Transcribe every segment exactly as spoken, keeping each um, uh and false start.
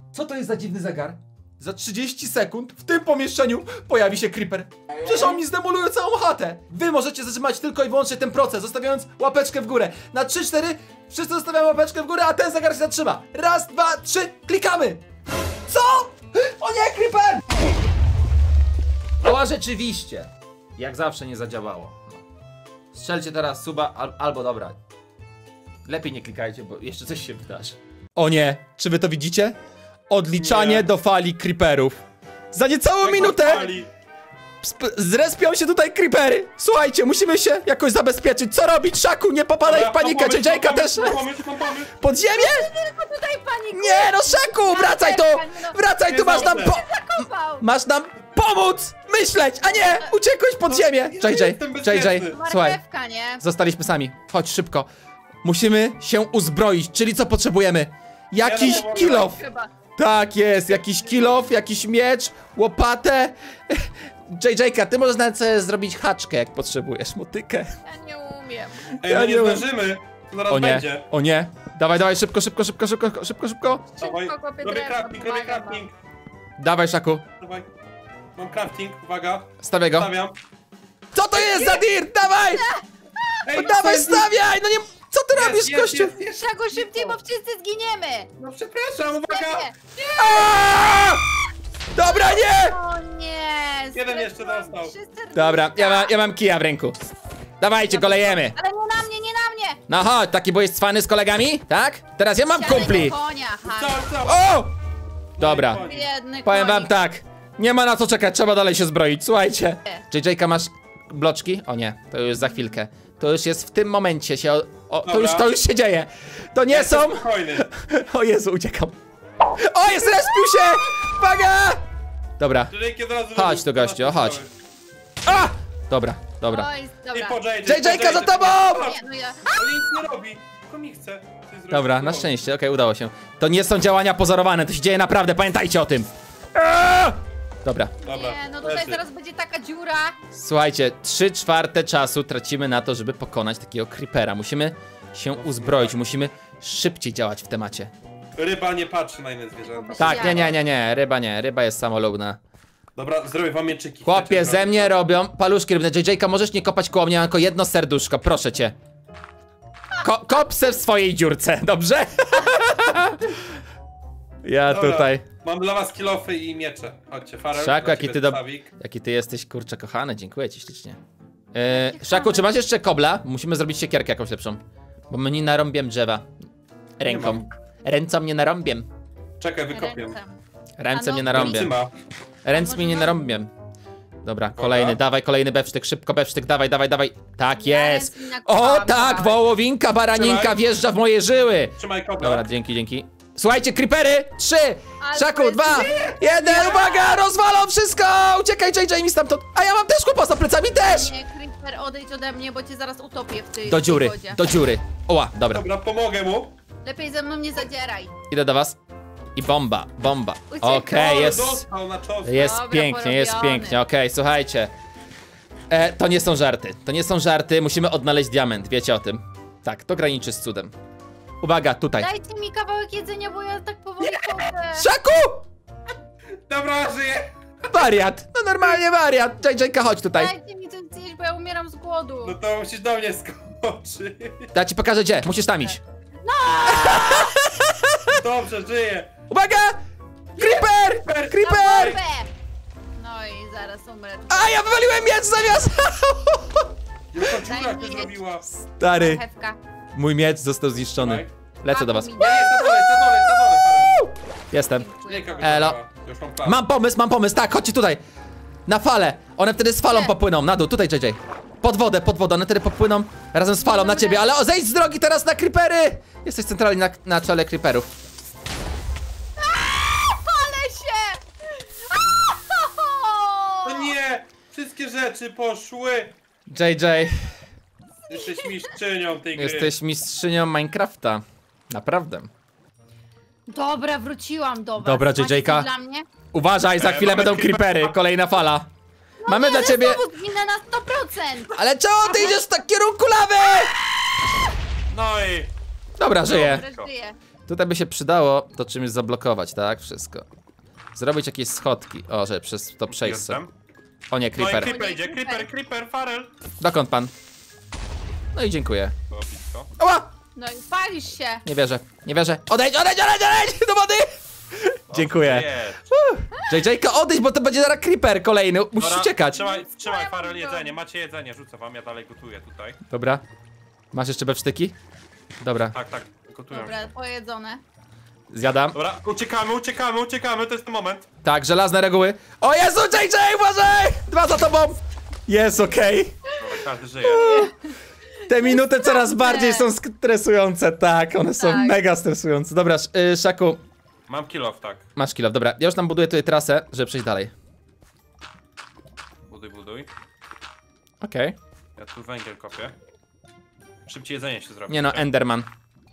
Co to jest za dziwny zegar? Za trzydzieści sekund w tym pomieszczeniu pojawi się creeper. Przecież on mi zdemoluje całą chatę. Wy możecie zatrzymać tylko i wyłącznie ten proces, zostawiając łapeczkę w górę. Na trzy cztery wszyscy zostawiamy łapeczkę w górę, a ten zegar się zatrzyma. Raz, dwa, trzy, klikamy. Co? O nie, creeper! No a rzeczywiście, jak zawsze nie zadziałało. No. Strzelcie teraz suba, al albo dobra. Lepiej nie klikajcie, bo jeszcze coś się wydarzy. O nie, czy wy to widzicie? Odliczanie nie. do fali creeperów. Za niecałą Jak minutę zrespią się tutaj creepery. Słuchajcie, musimy się jakoś zabezpieczyć. Co robić, Szaku? Nie popadaj w panikę. Czy Jayka też? Pod ziemię? Nie, no Szaku, wracaj tu! Wracaj tu, masz nam po... Masz nam pomóc myśleć, a nie uciekłeś pod ziemię. J J, J J, słuchaj, zostaliśmy sami. Chodź szybko. Musimy się uzbroić, czyli co potrzebujemy? Jakiś kill off. Tak jest, jakiś kill off, jakiś miecz, łopatę. J J-ka, ty możesz nawet sobie zrobić haczkę, jak potrzebujesz, motykę. Ja nie umiem. Ej, no ja nie zdążymy. Zaraz o nie, będzie. O nie, dawaj, dawaj, szybko, szybko, szybko, szybko, szybko, szybko. Dawaj, robię crafting, robię crafting. Dawaj, Szaku. Dawaj. Mam crafting, uwaga. Stawiaj go. Stawiam. Co to jest za dirt? Dawaj! Ej, dawaj, stawiaj! No nie... Co ty robisz, jest, gościu? jest, jest, Szaku, szybciej, bo wszyscy zginiemy! No przepraszam, uwaga! Aaaa! Dobra, nie! O nie! Jeden jeszcze dostał. Dobra, ja mam, ja mam kija w ręku. Dawajcie, golejemy. Ale nie na mnie, nie na mnie! No chodź, taki byłeś cwany z kolegami, tak? Teraz ja mam kumpli. Konia, Co, co? O! Dobra, Biedny powiem wam konik. tak. Nie ma na co czekać, trzeba dalej się zbroić, słuchajcie. J J-ka, masz bloczki? O nie, to już za chwilkę. To już jest w tym momencie się... O, o, to, już, to już się dzieje. To nie Jestem są... spokojny. O Jezu, uciekam. O, jest, respił się! Uwaga! Dobra. Chodź tu, gościu, chodź. A! Dobra, dobra. Oj, dobra. J J-ka za tobą! Nie, no ja... Ale nic nie robi, tylko mi chce. Dobra, na szczęście, okej, okay, udało się. To nie są działania pozorowane, to się dzieje naprawdę, pamiętajcie o tym. Aaaa! Dobra. Dobra. Nie, no tutaj zaraz będzie taka dziura. Słuchajcie, trzy czwarte czasu tracimy na to, żeby pokonać takiego creepera. Musimy się uzbroić, musimy szybciej działać w temacie. Ryba nie patrzy na inne zwierzęta. Tak, nie, nie, nie, nie, ryba nie, ryba jest samolubna. Dobra, zrobię wam mieczyki. Chłopie, ze mnie robią paluszki rybne. J J-ka, możesz nie kopać koło mnie, mam tylko jedno serduszko, proszę cię. Ko kop se w swojej dziurce, dobrze? Ja Dobra, tutaj. mam dla was kilofy i miecze. Chodźcie, Farel. Szaku, jaki ty, do... jaki ty jesteś, kurczę, kochany, dziękuję ci ślicznie. Yy, Szaku, czy masz jeszcze kobla? Musimy zrobić siekierkę jakąś lepszą. Bo my nie narąbiem drzewa. Ręką. Ręcą nie narąbiem. Czekaj, wykopię. Ręce mnie narąbię. Ręce mnie nie narąbię. Dobra, kolejny, dawaj, kolejny bewsztyk, szybko bewsztyk, dawaj, dawaj, dawaj. Tak jest. O tak, wołowinka, baraninka wjeżdża w moje żyły. Trzymaj kobla. Dobra, dzięki, dzięki. Słuchajcie, creepery! Trzy! Szaku, dwa! Jeden! Uwaga! Rozwalą wszystko! Uciekaj, J J mi stamtąd! A ja mam też chłopa za plecami też! Nie, creeper, odejdź ode mnie, bo cię zaraz utopię w tej Do dziury, wodzie. do dziury. Oła, dobra. Dobra, pomogę mu. Lepiej ze mną nie zadzieraj. Idę do was. I bomba, bomba. Uciekaj. Okej, okay, jest. Dostał na czosnku. Jest Dobra, pięknie, porobiony. jest pięknie. Okej, okay, słuchajcie. E, to nie są żarty. To nie są żarty. Musimy odnaleźć diament, wiecie o tym. Tak, to graniczy z cudem. Uwaga, tutaj. Dajcie mi kawałek jedzenia, bo ja tak powoli chodzę. Szaku! Dobra, żyję. Wariat! No normalnie wariat! J J-ka, chodź tutaj. Dajcie mi coś zjeść, bo ja umieram z głodu. No to musisz do mnie skoczyć. Ja ci pokażę gdzie, musisz tam iść. Dobrze, żyję. Uwaga! Creeper! Creeper! No i zaraz umrę. A ja wywaliłem miecz zamiast! Jaka dziura Daj ty mi zrobiła. Stary, Hewka. mój miecz został zniszczony. Lecę do was. Nie, jest na dole, jest na dole, jest na dole, Farel. Jestem. Nie, kogoś Elo. zabrała. Już mam plan. Mam pomysł, mam pomysł, tak, chodźcie tutaj. Na falę. One wtedy z falą Nie. popłyną, na dół, tutaj J J. Pod wodę, pod wodę, one wtedy popłyną razem z falą na ciebie, ale o, zejdź z drogi teraz na creepery! Jesteś centralnie na, na czele creeperów. Palę się! No nie! Wszystkie rzeczy poszły! J J, Jesteś mistrzynią tej gry. jesteś mistrzynią Minecrafta. Naprawdę. Dobra, wróciłam do was. Dobra, Macie J J-ka. coś dla mnie? Uważaj, za E, chwilę mamy będą creepera. creepery, kolejna fala. Mamy Nie, dla ale ciebie... znowu zginę na sto procent! Ale czemu ty idziesz w tak kierunku lawy? No i... Dobra, żyję. Dobra, żyję. Tutaj by się przydało to czymś zablokować, tak? Wszystko. Zrobić jakieś schodki. O, że przez to przejść sobie. Jestem. O nie, No i creeper. creeper idzie, creeper, creeper, farel. Dokąd pan? No i dziękuję. Było blisko. Ała! No i palisz się. Nie wierzę, nie wierzę. Odejdź, odejdź, odejdź, odejdź! Do wody! Dziękuję. Jest. J J-ka, odejdź, bo to będzie zaraz creeper kolejny. Musisz Dobra, uciekać. Trzymaj, trzymaj farel jedzenie, macie jedzenie, rzucę wam, ja dalej gotuję tutaj. Dobra. Masz jeszcze bewsztyki? Dobra, Tak, tak, gotuję. Dobra, pojedzone. zjadam. Dobra, uciekamy, uciekamy, uciekamy, to jest ten moment. Tak, żelazne reguły. O Jezu, J J, uważaj! Dwa za tobą! Jest okej. Dobra, każdy żyje. Te minuty coraz bardziej są stresujące, tak, one są Tak. mega stresujące. Dobra, Sz- y, Szaku, Mam kill off, tak. masz kill off. Dobra, ja już tam buduję tutaj trasę, żeby przejść dalej. Buduj, buduj. Okej. Ja tu węgiel kopię. Szybciej jedzenie się zrobi. Nie no, Enderman.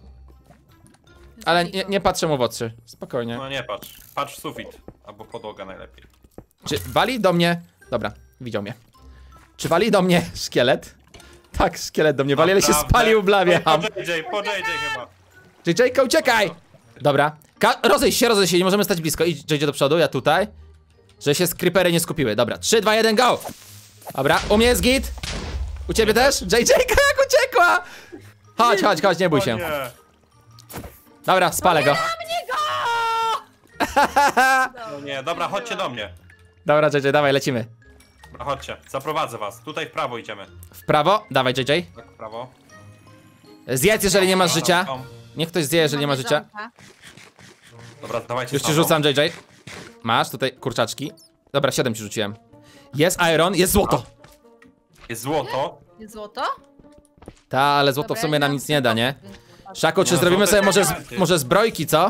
Ale nie, nie patrzę mu w oczy, spokojnie. No nie patrz, patrz w sufit. Albo podłoga najlepiej. Czy wali do mnie... Dobra, widział mnie. Czy wali do mnie szkielet? Tak, szkielet do mnie wali, ale się Naprawdę? spalił w lawie. Po J J, po J J chyba. J J-ka, uciekaj! Dobra. Ka rozejść się, rozejść się, nie możemy stać blisko. Idź J J do przodu, ja tutaj. Że się creepery nie skupiły. Dobra, trzy, dwa, jeden, go! Dobra, u mnie jest git. U ciebie też? J J-ka jak uciekła! Chodź, chodź, chodź, nie bój O się. nie. Dobra, spalę go. Mnie go! No nie, dobra, chodźcie do mnie. Dobra, J J, dawaj, lecimy. Dobra, chodźcie, zaprowadzę was. Tutaj w prawo idziemy. W prawo, dawaj J J. Tak, w prawo. Zjedz, jeżeli nie masz życia. Tam. Niech ktoś zje, jeżeli nie ma Mamy życia. żonka. Dobra, dawajcie Już ci stamtąd. rzucam, J J. Masz tutaj kurczaczki. Dobra, siedem ci rzuciłem. Jest iron, jest złoto. Jest złoto. Jest złoto? Ta, ale złoto Dobra, w sumie ja nam mam nic nie da, nie? tylko- Szaku, czy Nie, zrobimy złoto sobie jest może, z, diamenty. może zbrojki, co?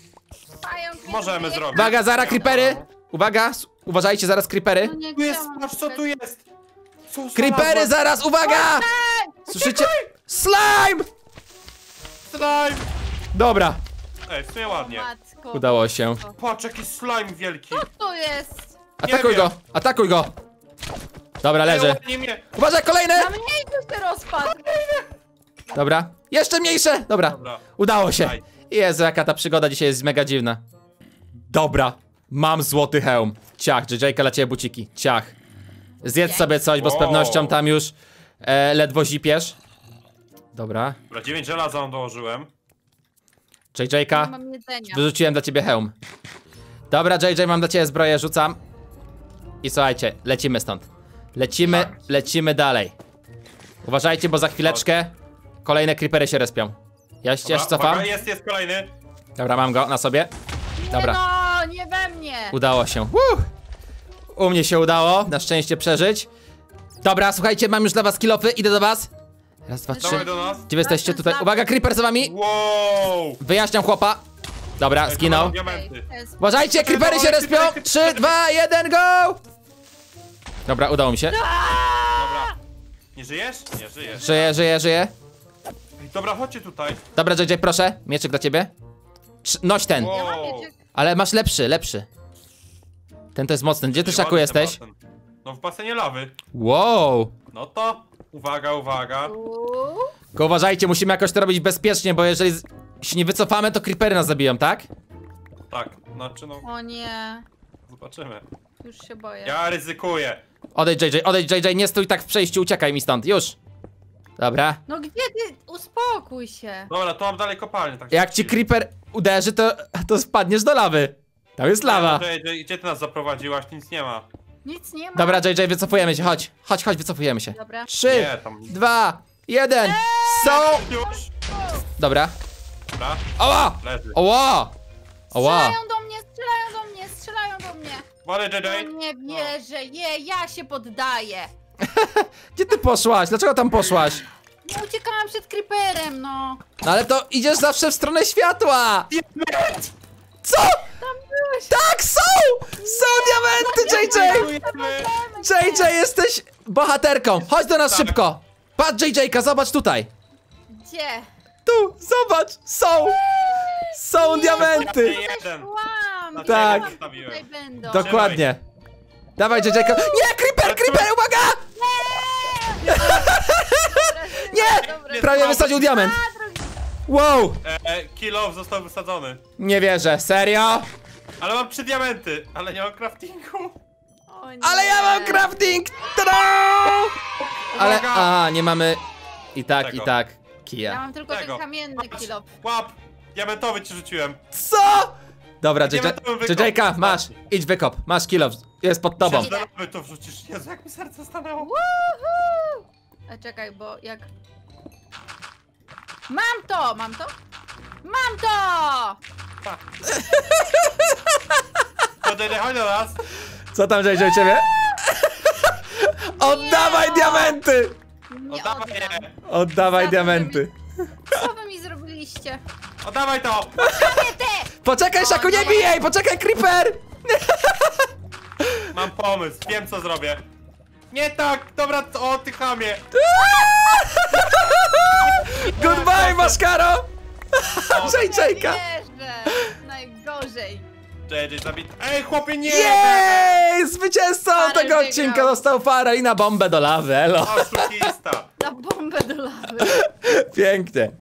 Pająk mnie Możemy zabije. zrobić. Uwaga, zaraz creepery! Uwaga, s- uważajcie, zaraz No creepery. nie Tu jest, chciałam patrz co tu jest. Co Creepery znalazłem? zaraz, uwaga! Słyszycie? Slime! Slime! Dobra, Ej, w sumie O, ładnie. matko. udało się. Patrz, jaki slime wielki. Co to jest? Atakuj wiem. go, atakuj go. Dobra, leży. Nie mnie. Uważaj, kolejne! Na mnie już się rozpadł. Dobra, jeszcze mniejsze. Dobra, Dobra. udało się. Daj. Jezu, jaka ta przygoda dzisiaj jest mega dziwna. Dobra, mam złoty hełm. Ciach, J J-ka dla ciebie buciki. Ciach. Zjedz sobie coś, bo z Wow. pewnością tam już e, ledwo zipiesz. Dobra, Dobra, dziewięć żelaza wam dołożyłem. Nie J J-ka, mam jedzenia. wyrzuciłem dla ciebie hełm. Dobra, J J, mam dla ciebie zbroję, rzucam. I słuchajcie, lecimy stąd. Lecimy, Tak. lecimy dalej. Uważajcie, bo za chwileczkę kolejne creepery się respią. Ja się Dobra, cofam. uwaga, jest, jest kolejny. Dobra, mam go na sobie. Dobra. Nie no, nie we mnie. Udało się. Woo! U mnie się udało, na szczęście przeżyć. Dobra, słuchajcie, mam już dla was kilofy, idę do was. Raz, dwa, trzy. Dawaj do nas. Gdzie wy jesteście tutaj? Uwaga, creeper za wami! Wow! Wyjaśniam chłopa. Dobra, Ej, zginął. tu będą diamenty. To jest- Uważajcie, creepery się respią! trzy, dwa, jeden, go! Dobra, udało mi się. Dobra. Nie żyjesz? Nie żyjesz. Żyję, żyję, żyję. Ej, dobra, chodźcie tutaj. Dobra, J J, proszę. Mieczyk dla ciebie. Trz- Noś ten. Ja mam Wow. mieczyk. Ale masz lepszy, lepszy. Ten to jest mocny. Gdzie ty, Szaku, Ładny ten jesteś? basen. No w basenie lawy. Wow. No to, uwaga, uwaga. Uuu. Tylko uważajcie, musimy jakoś to robić bezpiecznie, bo jeżeli z- się nie wycofamy, to creepery nas zabiją, tak? Tak, znaczy no, O nie. zobaczymy. Już się boję. Ja ryzykuję. Odejdź, J J, odejdź, J J, nie stój tak w przejściu, uciekaj mi stąd, już. Dobra. No gdzie ty? Uspokój się. Dobra, to mam dalej kopalnię. Tak Jak ci creeper uderzy, to, to spadniesz do lawy. Tam jest lawa. Gdzie, gdzie, gdzie ty nas zaprowadziłaś? Nic nie ma. Nic nie ma. Dobra, J J, wycofujemy się, chodź. Chodź, chodź, wycofujemy się. Dobra. Trzy, Nie, tam... dwa, jeden. Są! Już! Dobra. Dobra, Oła! leży. Oła! Oła! Strzelają do mnie, strzelają do mnie, strzelają do mnie. Wale J No J. nie wierzę, je, ja się poddaję. Gdzie ty poszłaś? Dlaczego tam poszłaś? No uciekałam przed creeperem, no. No ale to idziesz zawsze w stronę światła! Co? Tam byłeś. Tak, są! Są diamenty, J J! J J, jesteś bohaterką! Chodź do nas Tak. szybko! Patrz, J J-ka, zobacz tutaj! Gdzie? Tu, zobacz! Są! Są diamenty! Jeden. Łam, Na Tak. ciebie zostawiłem. tutaj będą. Dokładnie. Dawaj, J J-ka. Nie, creeper, creeper, uwaga! Dobra, Nie! dobra. Prawie wysadził diament. A, drogi. Wow! E, Kilof został wysadzony. Nie wierzę, serio? Ale mam trzy diamenty, ale nie mam craftingu. O nie. Ale ja mam crafting! Tada! Ale, Uwaga! a, nie mamy i tak, Tego. i tak Ja kija. mam tylko Tego. ten kamienny kilo. Łap! Diamentowy ci rzuciłem. Co? Dobra, Idziemy tam wykop. J J K, masz, idź wykop, masz kilo, jest pod tobą. Myślę, że na lawy to wrzucisz. Jezu, jak mi serce stanęło. Woohoo! A czekaj, bo jak... Mam to! Mam to? Mam to! To J J, chodź do nas. Co tam, J J, ciebie? Oddawaj diamenty! Nie Oddawaj oddam. je. Oddawaj Za to, diamenty. Co wy mi zrobiliście? Oddawaj to. Nie ty! Poczekaj, Szaku, nie nie. bijej! Poczekaj, Creeper! Mam pomysł, wiem co zrobię. Nie tak, dobra, o ty chamie. Goodbye, Maskaro! J J K! Wierzę! Najgorzej. J J zabit. Ej, chłopie, nie! Jej! Zwycięzcą Farel tego wygrał. odcinka został Farel i na bombę do lawy, elo. Oszukista. Na bombę do lawy. Pięknie.